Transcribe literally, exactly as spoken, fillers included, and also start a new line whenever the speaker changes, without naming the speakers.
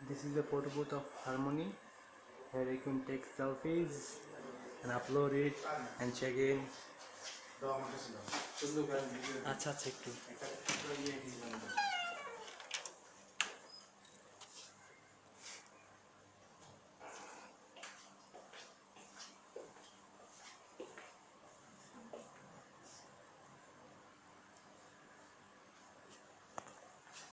This is the photo booth of Harmony. Here you can take selfies and upload it and check in. আচ্ছা আচ্ছা একটু